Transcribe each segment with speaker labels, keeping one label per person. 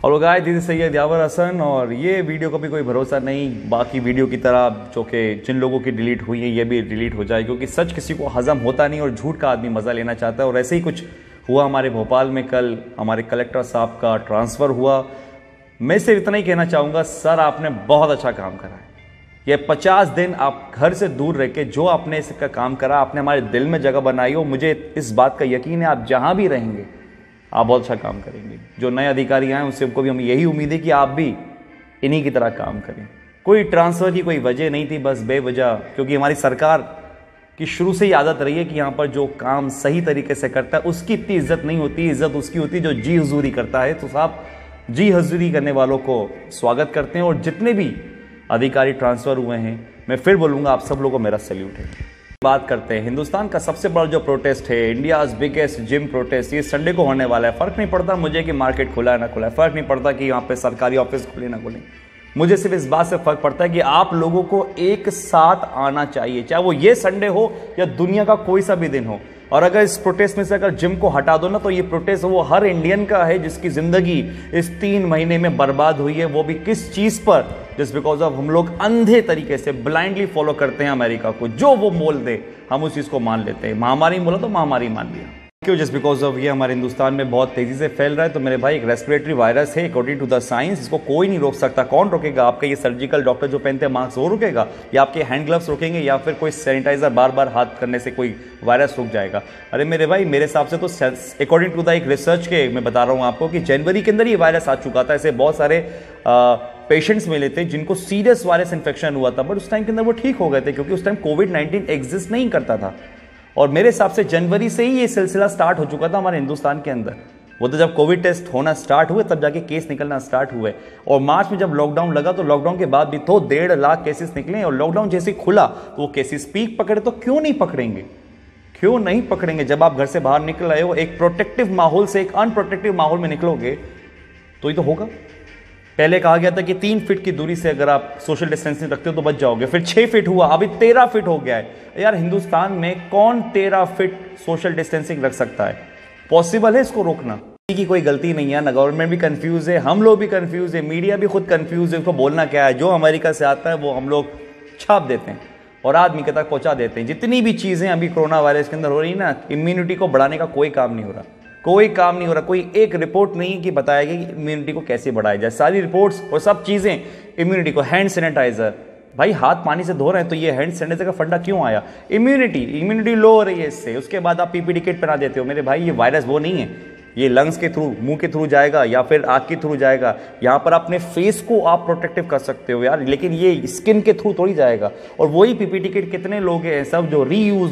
Speaker 1: और guys this is Syed Yawar Hasan और ये वीडियो का भी कोई भरोसा नहीं, बाकी वीडियो की तरह जो कि जिन लोगों की डिलीट हुई है ये भी डिलीट हो जाए, क्योंकि सच किसी को हजम होता नहीं और झूठ का आदमी मज़ा लेना चाहता है। और ऐसे ही कुछ हुआ हमारे भोपाल में, कल हमारे कलेक्टर साहब का ट्रांसफ़र हुआ। मैं सिर्फ इतना ही कहना चाहूँगा, सर आपने बहुत अच्छा काम करा है। ये 50 दिन आप घर से दूर रह के जो आपने इसका काम करा, आपने हमारे दिल में जगह बनाई हो। मुझे इस बात का यकीन है आप जहाँ भी रहेंगे आप बहुत अच्छा काम करेंगे। जो नए अधिकारी आए उनसे उनको भी हम यही उम्मीद है कि आप भी इन्हीं की तरह काम करें। कोई ट्रांसफ़र की कोई वजह नहीं थी, बस बेवजह, क्योंकि हमारी सरकार की शुरू से ही आदत रही है कि यहाँ पर जो काम सही तरीके से करता है उसकी इतनी इज्जत नहीं होती, इज्जत उसकी होती है जो जी हुजूरी करता है। तो साहब जी हुजूरी करने वालों को स्वागत करते हैं। और जितने भी अधिकारी ट्रांसफ़र हुए हैं, मैं फिर बोलूँगा आप सब लोगों को मेरा सैल्यूट है। बात करते हैं हिंदुस्तान का सबसे बड़ा जो प्रोटेस्ट है, इंडियाज़ बिगेस्ट जिम प्रोटेस्ट, ये संडे को होने वाला है। फ़र्क नहीं पड़ता मुझे कि मार्केट खुला है ना खुला है, फ़र्क नहीं पड़ता कि यहाँ पे सरकारी ऑफिस खुले ना खुले। मुझे सिर्फ इस बात से फ़र्क पड़ता है कि आप लोगों को एक साथ आना चाहिए, चाहे वो ये संडे हो या दुनिया का कोई सा भी दिन हो। और अगर इस प्रोटेस्ट में से अगर जिम को हटा दो ना, तो ये प्रोटेस्ट वो हर इंडियन का है जिसकी ज़िंदगी इस 3 महीने में बर्बाद हुई है। वो भी किस चीज़ पर? जस्ट बिकॉज ऑफ हम लोग अंधे तरीके से ब्लाइंडली फॉलो करते हैं अमेरिका को, जो वो बोल दे हम उस चीज़ को मान लेते हैं। महामारी बोला तो महामारी मान लिया, क्यों? जस्ट बिकॉज ऑफ ये हमारे हिंदुस्तान में बहुत तेज़ी से फैल रहा है। तो मेरे भाई एक रेस्पिरेटरी वायरस है अकॉर्डिंग टू द साइंस, इसको कोई नहीं रोक सकता। कौन रोकेगा? आपका ये सर्जिकल डॉक्टर जो पहनते हैं मास्क वो रोकेगा, या आपके हैंड ग्लव्स रोकेंगे, या फिर कोई सैनिटाइजर बार बार हाथ करने से कोई वायरस रुक जाएगा? अरे मेरे भाई मेरे हिसाब से तो अकॉर्डिंग टू द एक रिसर्च के मैं बता रहा हूँ आपको कि जनवरी के अंदर ये वायरस आ चुका था। ऐसे बहुत सारे पेशेंट्स मिले थे जिनको सीरियस वायरस इन्फेक्शन हुआ था, बट उस टाइम के अंदर वो ठीक हो गए थे, क्योंकि उस टाइम कोविड-19 एग्जिस्ट नहीं करता था। और मेरे हिसाब से जनवरी से ही ये सिलसिला स्टार्ट हो चुका था हमारे हिंदुस्तान के अंदर। वो तो जब कोविड टेस्ट होना स्टार्ट हुए तब जाके केस निकलना स्टार्ट हुए। और मार्च में जब लॉकडाउन लगा तो लॉकडाउन के बाद भी तो 1.5 लाख केसेस निकले। और लॉकडाउन जैसे खुला तो वो केसेस पीक पकड़े। तो क्यों नहीं पकड़ेंगे? क्यों नहीं पकड़ेंगे? जब आप घर से बाहर निकल आए हो एक प्रोटेक्टिव माहौल से एक अनप्रोटेक्टिव माहौल में निकलोगे तो ये तो होगा। पहले कहा गया था कि 3 फीट की दूरी से अगर आप सोशल डिस्टेंसिंग रखते हो तो बच जाओगे, फिर 6 फीट हुआ, अभी 13 फीट हो गया है। यार हिंदुस्तान में कौन 13 फीट सोशल डिस्टेंसिंग रख सकता है? पॉसिबल है इसको रोकना? की कोई गलती नहीं है ना, गवर्नमेंट भी कंफ्यूज है, हम लोग भी कंफ्यूज है, मीडिया भी खुद कंफ्यूज है। उसको बोलना क्या है? जो अमेरिका से आता है वो हम लोग छाप देते हैं और आदमी के तक पहुंचा देते हैं। जितनी भी चीजें अभी कोरोना वायरस के अंदर हो रही ना, इम्यूनिटी को बढ़ाने का कोई काम नहीं हो रहा, कोई काम नहीं हो रहा। कोई एक रिपोर्ट नहीं कि बताएगी कि इम्यूनिटी को कैसे बढ़ाया जाए। सारी रिपोर्ट्स और सब चीज़ें इम्यूनिटी को, हैंड सैनिटाइजर, भाई हाथ पानी से धो रहे हैं तो ये हैंड सैनिटाइजर का फंडा क्यों आया? इम्यूनिटी लो हो रही है इससे। उसके बाद आप पीपीई किट पहना देते हो। मेरे भाई ये वायरस वो नहीं है, ये लंग्स के थ्रू, मुंह के थ्रू जाएगा या फिर आँख के थ्रू जाएगा। यहाँ पर अपने फेस को आप प्रोटेक्टिव कर सकते हो यार, लेकिन ये स्किन के थ्रू थोड़ी जाएगा। और वही पीपीई किट कितने लोग हैं सब जो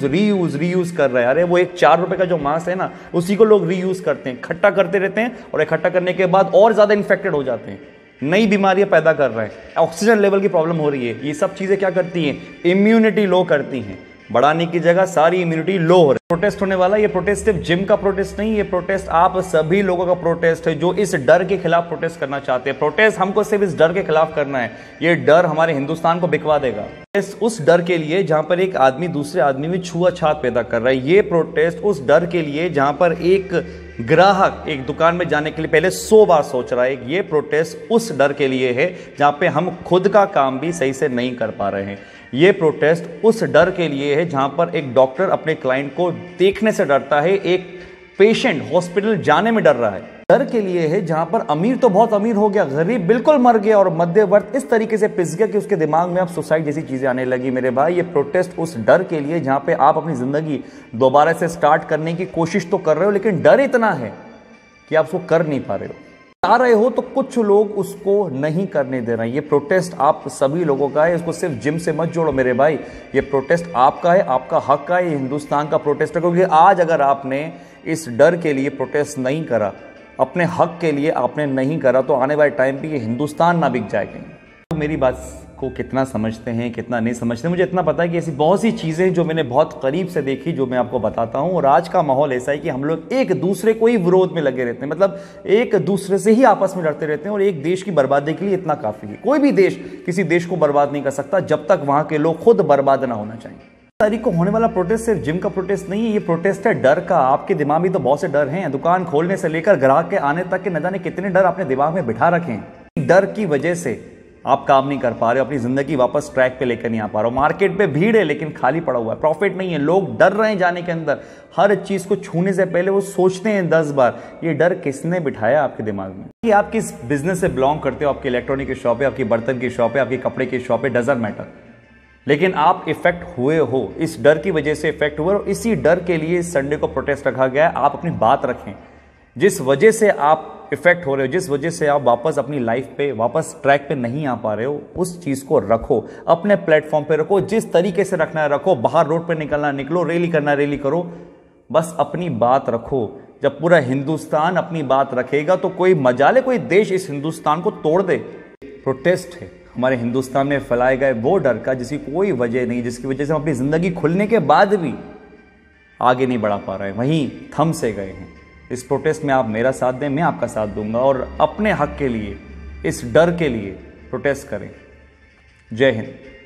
Speaker 1: रीयूज कर रहे हैं। अरे वो एक 4 रुपए का जो मास्क है ना, उसी को लोग रीयूज करते हैं, इकट्ठा करते रहते हैं और इकट्ठा करने के बाद और ज्यादा इन्फेक्टेड हो जाते हैं, नई बीमारियां पैदा कर रहे हैं, ऑक्सीजन लेवल की प्रॉब्लम हो रही है। ये सब चीजें क्या करती हैं? इम्यूनिटी लो करती हैं, बढ़ाने की जगह सारी इम्यूनिटी लो हो रही है। प्रोटेस्ट होने वाला, ये प्रोटेस्ट सिर्फ जिम का प्रोटेस्ट नहीं, ये प्रोटेस्ट आप सभी लोगों का प्रोटेस्ट है जो इस डर के खिलाफ प्रोटेस्ट करना चाहते हैं। प्रोटेस्ट हमको सिर्फ इस डर के खिलाफ करना है। ये डर हमारे हिंदुस्तान को बिकवा देगा। उस डर के लिए जहां पर एक आदमी दूसरे आदमी में छुआछूत पैदा कर रहा है। ये प्रोटेस्ट उस डर के लिए जहां पर एक ग्राहक एक दुकान में जाने के लिए पहले 100 बार सोच रहा है। ये प्रोटेस्ट उस डर के लिए है जहां पे हम खुद का काम भी सही से नहीं कर पा रहे हैं। ये प्रोटेस्ट उस डर के लिए है जहां पर एक डॉक्टर अपने क्लाइंट को देखने से डरता है, एक पेशेंट हॉस्पिटल जाने में डर रहा है। डर के लिए है जहां पर अमीर तो बहुत अमीर हो गया, गरीब बिल्कुल मर गया और मध्यवर्ग इस तरीके से पिस गया कि उसके दिमाग में अब सुसाइड जैसी चीजें आने लगी। मेरे भाई ये प्रोटेस्ट उस डर के लिए जहां पे आप अपनी जिंदगी दोबारा से स्टार्ट करने की कोशिश तो कर रहे हो, लेकिन डर इतना है कि आप उसको कर नहीं पा रहे हो। आ रहे हो तो कुछ लोग उसको नहीं करने दे रहे हैं। ये प्रोटेस्ट आप सभी लोगों का है, इसको सिर्फ जिम से मत जोड़ो मेरे भाई। ये प्रोटेस्ट आपका है, आपका हक का है, ये हिंदुस्तान का प्रोटेस्ट है। क्योंकि आज अगर आपने इस डर के लिए प्रोटेस्ट नहीं करा, अपने हक के लिए आपने नहीं करा, तो आने वाले टाइम पे ये हिंदुस्तान ना बिक जाएगी। तो मेरी बात को कितना समझते हैं कितना नहीं समझते, मुझे इतना पता है कि ऐसी बहुत सी चीज़ें जो मैंने बहुत करीब से देखी जो मैं आपको बताता हूँ। और आज का माहौल ऐसा है कि हम लोग एक दूसरे को ही विरोध में लगे रहते हैं, मतलब एक दूसरे से ही आपस में लड़ते रहते हैं। और एक देश की बर्बादी के लिए इतना काफ़ी है। कोई भी देश किसी देश को बर्बाद नहीं कर सकता जब तक वहाँ के लोग खुद बर्बाद ना होना चाहिए। तारीख को होने वाला प्रोटेस्ट सिर्फ जिम का प्रोटेस्ट नहीं है, ये प्रोटेस्ट है डर का। आपके दिमाग में तो बहुत से डर हैं, दुकान खोलने से लेकर ग्राहक के आने तक के न जाने कितने डर आपने दिमाग में बिठा रखे हैं। डर की वजह से आप काम नहीं कर पा रहे हो, अपनी जिंदगी वापस ट्रैक पे लेकर नहीं आ पा रहे हो। मार्केट पे भीड़ है लेकिन खाली पड़ा हुआ है, प्रॉफिट नहीं है, लोग डर रहे हैं जाने के अंदर। हर चीज को छूने से पहले वो सोचते हैं 10 बार। ये डर किसने बिठाया आपके दिमाग में? कि आप किस बिजनेस से बिलोंग करते हो, आपकी इलेक्ट्रॉनिक की शॉप है, आपकी बर्तन की शॉप है, आपकी कपड़े की शॉप है, डजंट मैटर, लेकिन आप इफेक्ट हुए हो, इस डर की वजह से इफेक्ट हुए, और इसी डर के लिए संडे को प्रोटेस्ट रखा गया है। आप अपनी बात रखें, जिस वजह से आप इफेक्ट हो रहे हो, जिस वजह से आप वापस अपनी लाइफ पे वापस ट्रैक पे नहीं आ पा रहे हो, उस चीज को रखो, अपने प्लेटफॉर्म पे रखो, जिस तरीके से रखना है रखो। बाहर रोड पे निकलना निकलो, रैली करना रैली करो, बस अपनी बात रखो। जब पूरा हिंदुस्तान अपनी बात रखेगा तो कोई मजाले कोई देश इस हिंदुस्तान को तोड़ दे। प्रोटेस्ट है हमारे हिंदुस्तान में फैलाए गए वो डर का जिसकी कोई वजह नहीं, जिसकी वजह से हम अपनी जिंदगी खुलने के बाद भी आगे नहीं बढ़ा पा रहे हैं, वहीं थम से गए हैं। इस प्रोटेस्ट में आप मेरा साथ दें, मैं आपका साथ दूंगा, और अपने हक के लिए, इस डर के लिए प्रोटेस्ट करें। जय हिंद।